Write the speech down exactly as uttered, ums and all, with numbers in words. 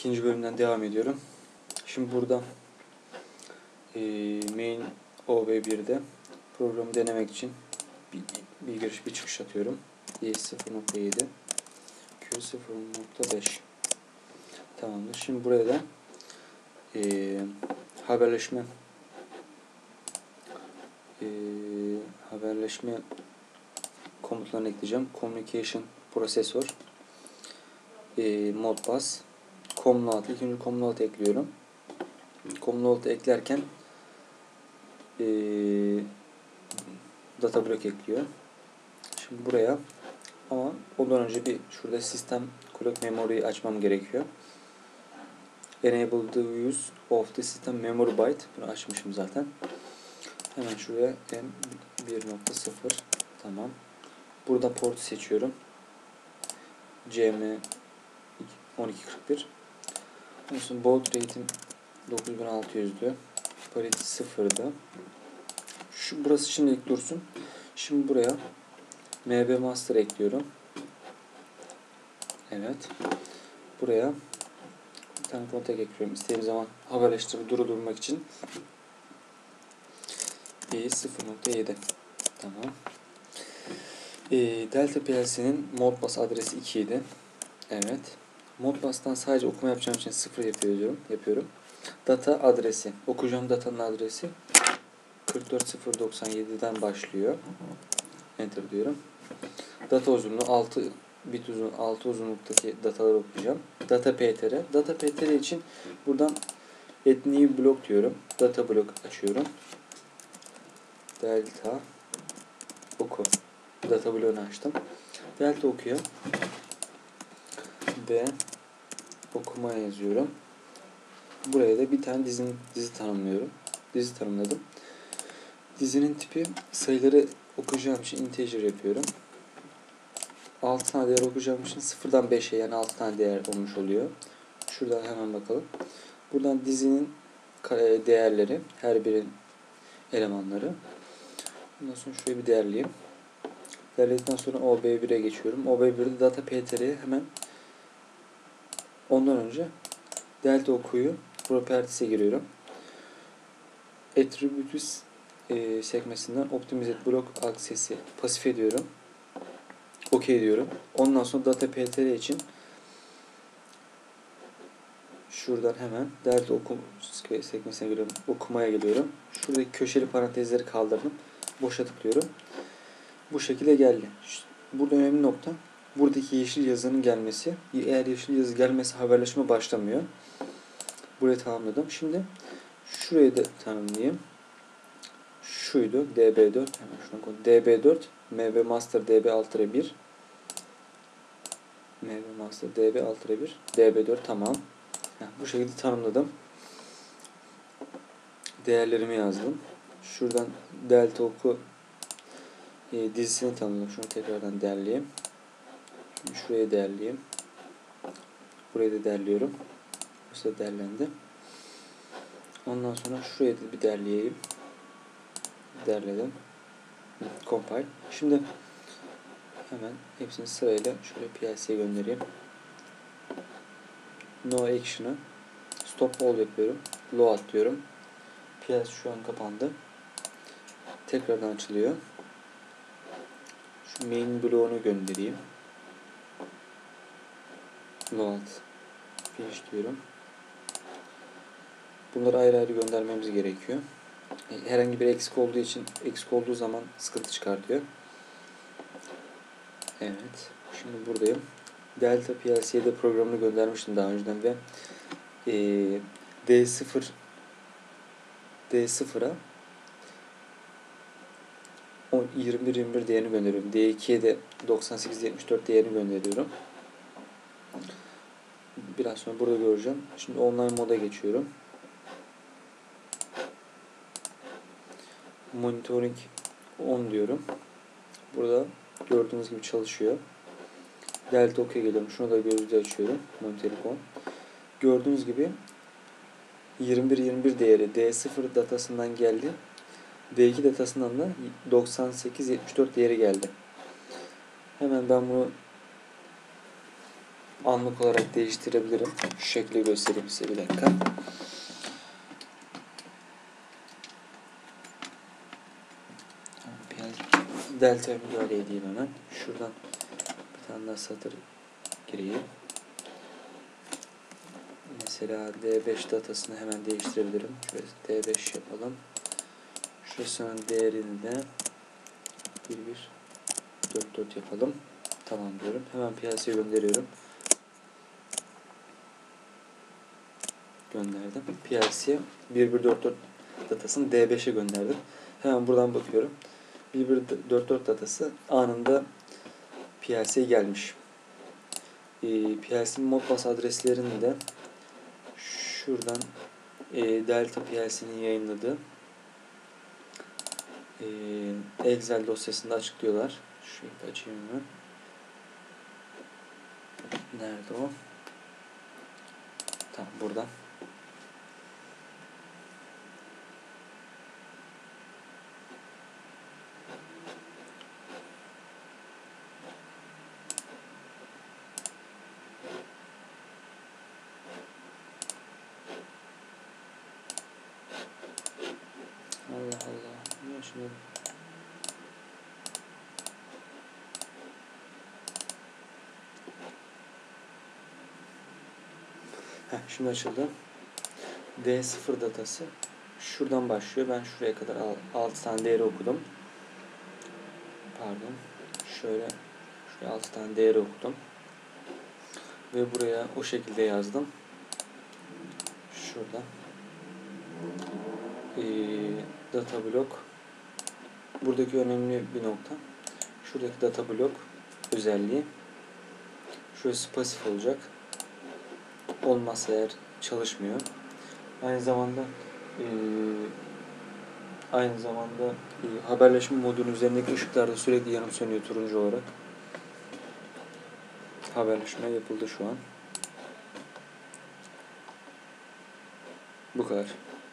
İkinci bölümden devam ediyorum. Şimdi burada e, main O B bir'de programı denemek için bir, bir giriş bir çıkış atıyorum. i sıfır nokta yedi Q sıfır nokta beş Tamamdır. Şimdi buraya da e, haberleşme e, haberleşme komutlarını ekleyeceğim. Communication Processor e, Modbus Comload. İlk önce Comload ekliyorum. Comload eklerken e, data block ekliyor. Şimdi buraya ama ondan önce bir şurada sistem clock memory'yi açmam gerekiyor. Enable the use of the system memory byte. Bunu açmışım zaten. Hemen şuraya M bir nokta sıfır tamam. Burada port seçiyorum. C M on iki kırk bir. Ondan sonra baud rate'im dokuz bin altı yüz'dü. Parity sıfır'dı. Şu burası şimdilik dursun. Şimdi buraya M B master ekliyorum. Evet. Buraya bir tane kontak ekliyorum. İstediğim zaman haberleştirip durdurmak için. i sıfır nokta yedi Tamam. E, Delta P L C'nin Modbus adresi iki idi. Evet. Modbus'tan sadece okuma yapacağım için sıfır yapıyorum. yapıyorum. Data adresi. Okuyacağım datanın adresi kırk dört bin sıfır yüz doksan yedi'den başlıyor. Enter diyorum. Data uzunluğu altı bit uzun altı uzunluktaki dataları okuyacağım. Data P T R. Data P T R için buradan add new block diyorum. Data block açıyorum. Delta oku. Data bloğunu açtım. Delta okuyor. Ve okumaya yazıyorum. Buraya da bir tane dizin, dizi tanımlıyorum. Dizi tanımladım. Dizinin tipi sayıları okuyacağım için integer yapıyorum. altı tane değer okuyacağım için sıfırdan beş'e yani altı tane değer olmuş oluyor. Şuradan hemen bakalım. Buradan dizinin değerleri, her birinin elemanları. Ondan sonra şurayı bir değerleyeyim. Değerledikten sonra O B bir'e geçiyorum. O B bir'de data P T R'ye hemen ondan önce delta okuyu properties'e giriyorum. Attributes e, sekmesinden optimize block access'i pasif ediyorum. OK diyorum. Ondan sonra data P T R için şuradan hemen delta okum sekmesine giriyorum. Okumaya geliyorum. Şuradaki köşeli parantezleri kaldırdım. Boşa tıklıyorum. Bu şekilde geldi. Burada önemli nokta buradaki yeşil yazının gelmesi. Eğer yeşil yazı gelmesi haberleşme başlamıyor. Burayı tamamladım. Şimdi şurayı da tanımlayayım. Şuydu. D B dört. Hemen şuna koy. D B dört. M B Master D B altı bir. M B Master D B altı bir. D B dört tamam. Heh, bu şekilde tanımladım. Değerlerimi yazdım. Şuradan delta oku e, dizisini tanımladım. Şunu tekrardan değerleyeyim. Şimdi şurayı değerleyeyim. Burayı da değerliyorum. Burası da değerlendi. Ondan sonra şurayı da bir değerleyeyim. Değerledim. Compile. Şimdi hemen hepsini sırayla şöyle P L C'ye göndereyim. No action'ı stop all yapıyorum. Load diyorum. P L C şu an kapandı. Tekrardan açılıyor. Şu main bloğunu göndereyim. Load. Finish diyorum. Bunları ayrı ayrı göndermemiz gerekiyor. Herhangi bir eksik olduğu için eksik olduğu zaman sıkıntı çıkartıyor. Evet. Şimdi buradayım. Delta P L C'de programını göndermiştim daha önceden ve e, D sıfır D sıfır'a yirmi bir yirmi bir değerini gönderiyorum. D iki'ye de doksan sekiz yetmiş dört değerini gönderiyorum. Biraz sonra burada göreceğim. Şimdi online moda geçiyorum. Monitoring on diyorum. Burada gördüğünüz gibi çalışıyor. Delta okey geliyorum. Şunu da gözlüğü açıyorum. Monitoring on. Gördüğünüz gibi yirmi bir yirmi bir değeri D sıfır datasından geldi. D iki datasından da doksan sekiz yetmiş dört değeri geldi. Hemen ben bunu anlık olarak değiştirebilirim. Şu şekilde göstereyim size, bir dakika. Delta müdahale edeyim hemen. Şuradan bir tane daha satır gireyim. Mesela D beş datasını hemen değiştirebilirim. Şöyle D beş yapalım. Şurasının değerini de bir bir dört dört yapalım. Tamam diyorum. Hemen P L C'ye gönderiyorum. Gönderdim. P L C'ye bir bir dört dört datasını D beşe gönderdim. Hemen buradan bakıyorum. bir bir dört dört datası anında P L C'ye gelmiş. E, P L C'nin Modbus adreslerini de şuradan e, Delta P L C'nin yayınladığı e, Excel dosyasında açıklıyorlar. Şöyle açayım hemen. Nerede o? Tamam, burada. Allah Allah. Niye açmıyor? Heh, şimdi açıldı. D sıfır datası şuradan başlıyor. Ben şuraya kadar altı tane değeri okudum. Pardon. Şöyle şuraya altı tane değeri okudum. Ve buraya o şekilde yazdım. Şurada. Ee, data block. Buradaki önemli bir nokta. Şuradaki data block özelliği. Şurası pasif olacak. Olmazsa eğer çalışmıyor. Aynı zamanda e, aynı zamanda e, haberleşme modunun üzerindeki ışıklar da sürekli yanıp sönüyor turuncu olarak. Haberleşme yapıldı şu an. Bu kadar.